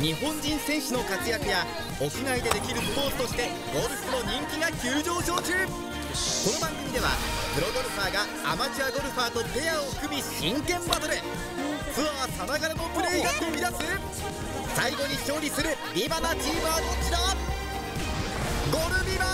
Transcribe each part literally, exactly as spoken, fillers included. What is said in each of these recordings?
日本人選手の活躍や屋外でできるスポーツとしてゴルフの人気が急上昇中。この番組ではプロゴルファーがアマチュアゴルファーとペアを組み真剣バトル。ツアーさながらのプレーが飛び出す。最後に勝利するビバなチームはどっちだ。ゴルビバ。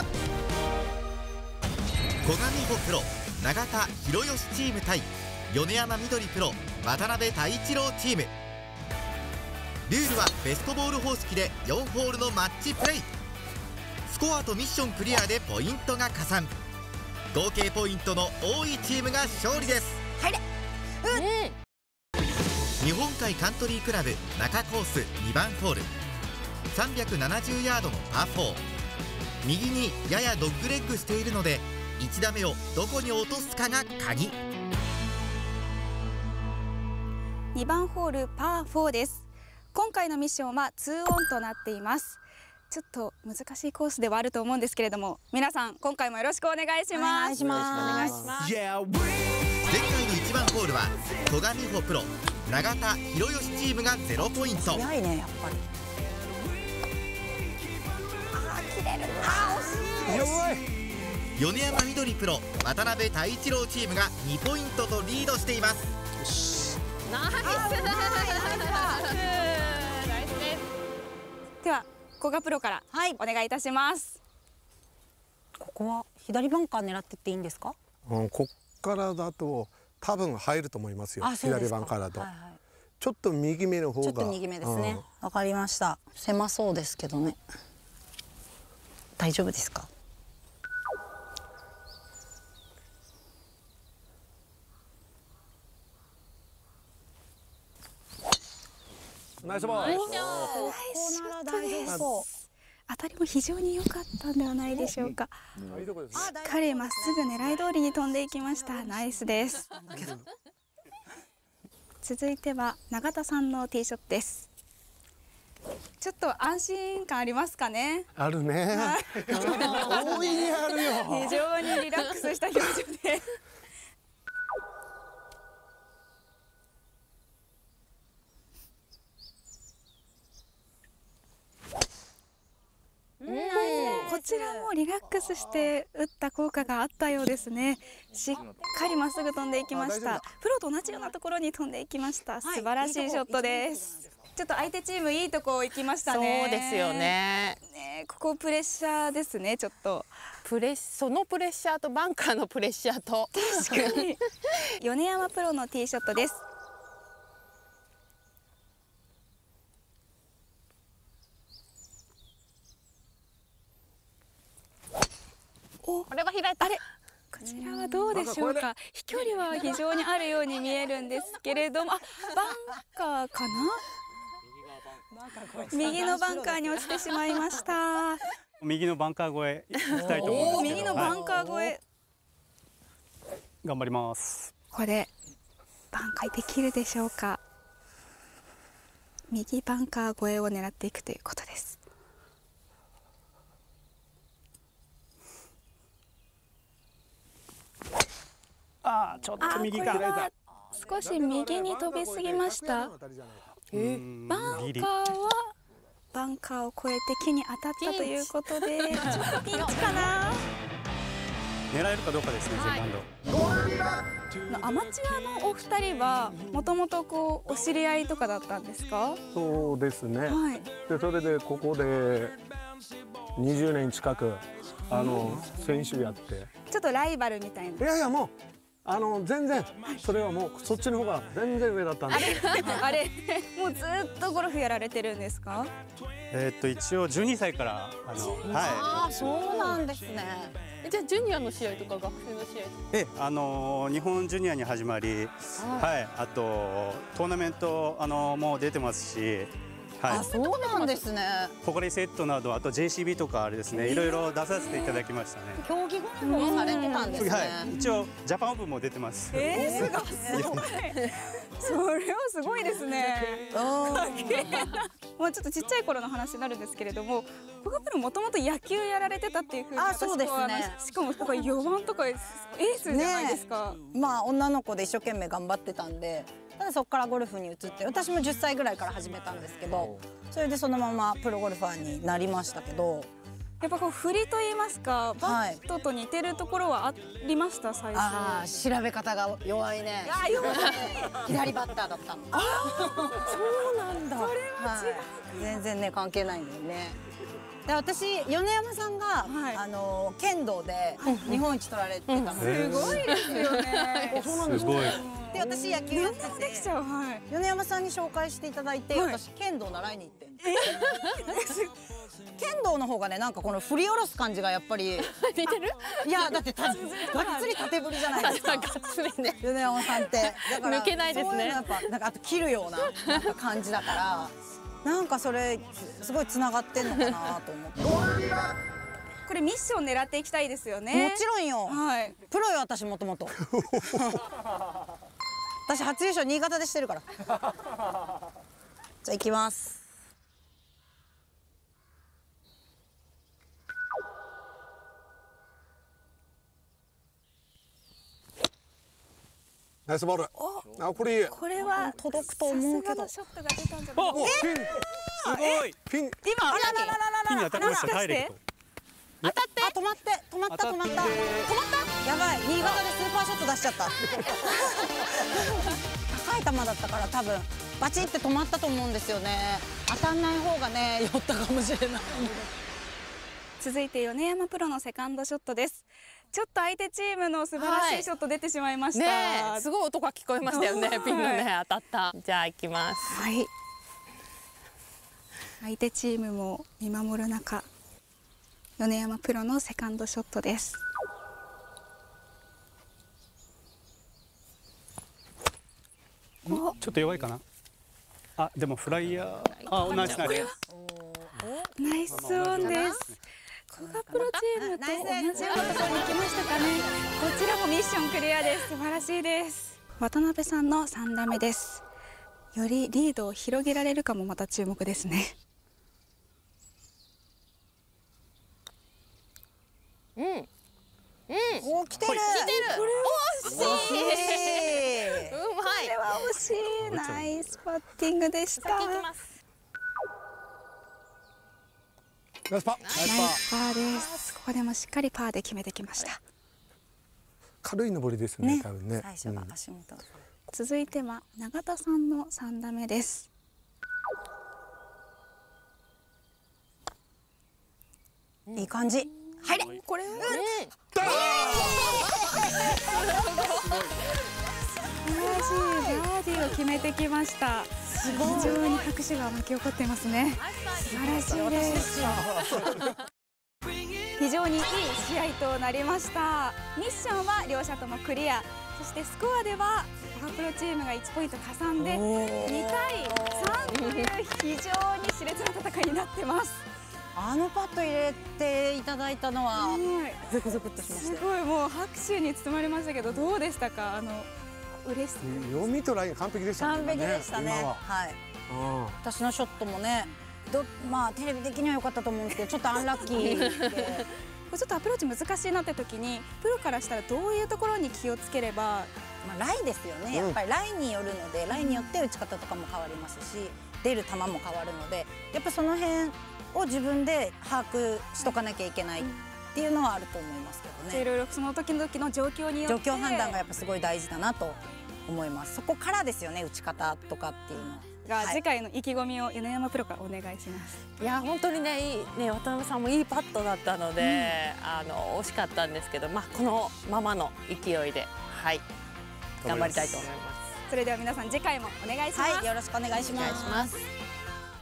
小上穂プロ永田博義チーム対米山みどりプロ渡辺太一郎チーム。ルールはベストボール方式でよんホールのマッチプレイ。スコアとミッションクリアでポイントが加算。合計ポイントの多いチームが勝利です。 入れ、うん日本海カントリークラブ中コースにばんホール、さんびゃくななじゅうヤードのパーフォー。右にややドッグレッグしているのでいち打目をどこに落とすかが鍵。 にばんホールパーフォーです。今回のミッションはツーオンとなっています。ちょっと難しいコースではあると思うんですけれども、皆さん今回もよろしくお願いします。 お願いします。 前回のいちばんホールは小上穂プロ永田博義チームがゼロポイント。 早いね、やっぱり。あー、切れる。あー、惜しい。 米山みどりプロ渡辺太一郎チームがにポイントとリードしています。 ナイス。 では古賀プロからお願いいたします。 ここは左バンカー狙ってっていいんですか？ うん、こっからだと多分入ると思いますよ。左バンカーだと、はいはい、ちょっと右目の方が、 ちょっと右目ですね。わ、うん、かりました。狭そうですけどね。大丈夫ですか？ ナイスボール。 ナイスショットです。当たりも非常に良かったんではないでしょうか。しっかりまっすぐ狙い通りに飛んでいきました。ナイスです。続いては永田さんのティーショットです。ちょっと安心感ありますかね。 あるね。大いにあるよ。 非常にリラックスした表情で。こちらもリラックスして打った効果があったようですね。しっかりまっすぐ飛んでいきました。プロと同じようなところに飛んでいきました。素晴らしいショットです。ちょっと相手チームいいとこ行きましたね。 そうですよね。 ね、ここプレッシャーですね。ちょっとプレッそのプレッシャーとバンカーのプレッシャーと確かに米山プロのティーショットです。 これは開いた。 あれ、こちらはどうでしょうか。飛距離は非常にあるように見えるんですけれども、あ、バンカーかな。右のバンカーに落ちてしまいました。 右のバンカー越え行きたいと思うんですけど。 右のバンカー越え。 頑張ります。 これ挽回できるでしょうか。右バンカー越えを狙っていくということです。 ああ、ちょっと右が少し右に飛びすぎました。えー、バンカーはバンカーを越えて木に当たったということで、ちょっとピンチかな。 狙えるかどうかですね、セカンド。アマチュアのお二人はもともとこうお知り合いとかだったんですか？ そうですね。はい、でそれでここでにじゅうねん近くあの選手やって、 ちょっとライバルみたいな。 いやいやもう。あの全然それはもうそっちの方が全然上だったんです。 あれもうずっとゴルフやられてるんですか？ えっと一応じゅうにさいからあのはい。 ああ、そうなんですね。じゃあジュニアの試合とか学生の試合えあの日本ジュニアに始まり、はい、あとトーナメントあのもう出てますし。はい、 あ、そうなんですね。 ポカリセットなど、あと ジェーシービー とかあれですね、いろいろ出させていただきましたね。 競技ゴルフもされてたんですね。はい、 一応ジャパンオープンも出てます。 えー、すごい。それはすごいですね。もうちょっとちっちゃい頃の話になるんですけれども、古賀プロもともと野球やられてたっていうふうに私は、ね、しかもなんかよばんとかエースじゃないですか。 ね、まあ女の子で一生懸命頑張ってたんで。ただそこからゴルフに移って、私もじゅっさいぐらいから始めたんですけど、そそれでそのままプロゴルファーになりましたけど、 やっぱこう振りと言いますか、バットと似てるところはありました最初。 ああ、調べ方が弱いね。 あ、弱い。 左バッターだったの。ああ、そうなんだ。それは違う、はい、全然ね関係ないんだよね。で、私米山さんが、はい、あの剣道で日本一取られてたの。 すごいですよね。 そうなんです。 すごい。 で、私野球やってて、 できちゃう、はい、 米山さんに紹介していただいて、はい、私剣道習いに行って。剣道の方がね、なんかこの振り下ろす感じがやっぱり似てる？ いや、だってたがっつり縦振りじゃないですか。 がっつりね。 米山さんってだから抜けないですね。 そういうのやっぱなんかあと切るようななんか感じだから、なんかそれすごいつながってんのかなと思って。 これミッション狙っていきたいですよね。 もちろんよ。はい。プロよ、私もともと。私初優勝新潟でしてるから。じゃあ行きます。 ナイスボール。あ、これいい。 これは届くと思うけど。 ショットが出たんじゃないですか。すごい。ピン。 今、あららららら。 ピンに当たりました。ダイレクト。 当たって。止まって、止まった、止まった。止まった。やばい、新潟でスーパーショット出しちゃった。高い球だったから多分バチって止まったと思うんですよね。当たんない方がね寄ったかもしれない。 続いて米山プロのセカンドショットです。ちょっと相手チームの素晴らしいショット出てしまいました。 はいね、すごい音が聞こえましたよね。ピンのね当たった。じゃあ行きます。 はい。相手チームも見守る中、米山プロのセカンドショットです。 ちょっと弱いかな。あ、でもフライヤー。あ、ナイスナイス。 ナイスオンです。古賀プロチームと同じようなところに行きましたかね。こちらもミッションクリアです。素晴らしいです。渡辺さんのさん打目です。よりリードを広げられるかもまた注目ですね。 うん。うん。 お、来てる。来てる。 惜しい。うまい。 これは惜しい。ナイスパッティングでした。 ナイスパー。 ナイスパーです。ここでもしっかりパーで決めてきました。 軽い登りですね。多分ね。 最初が足元。 続いては永田さんのさん打目です。 いい感じ。入れ。 これは。素晴らしいバーディーを決めてきました。非常に拍手が巻き起こってますね。素晴らしいです。非常にいい試合となりました。ミッションは両者ともクリア。そしてスコアでは古賀プロチームがいちポイント加算でに対さんという非常に熾烈な戦いになってます。 あのパット入れていただいたのはゾクゾクとしました。 すごい、もう拍手に包まれましたけど、どうでしたか？あの嬉しさ。 読みとライン完璧でしたね。 完璧でしたね。はい。私のショットもね、どまあテレビ的には良かったと思うんですけど、ちょっとアンラッキーで。 これちょっとアプローチ難しいなって時に、プロからしたらどういうところに気をつければ？ まあライですよね。やっぱりライによるので、ライによって打ち方とかも変わりますし、出る球も変わるので、やっぱその辺を自分で把握しとかなきゃいけないっていうのはあると思いますけどね。 いろいろその時々の状況によって状況判断がやっぱすごい大事だなと思います。そこからですよね、打ち方とかっていうのが、はい、次回の意気込みを米山プロからお願いします。 いや本当にね、いいね、渡辺さんもいいパットだったので、うん、あの惜しかったんですけど、まあこのままの勢いで、はい、頑張りたいと思います。 それでは皆さん次回もお願いします。 はい、よろしくお願いします。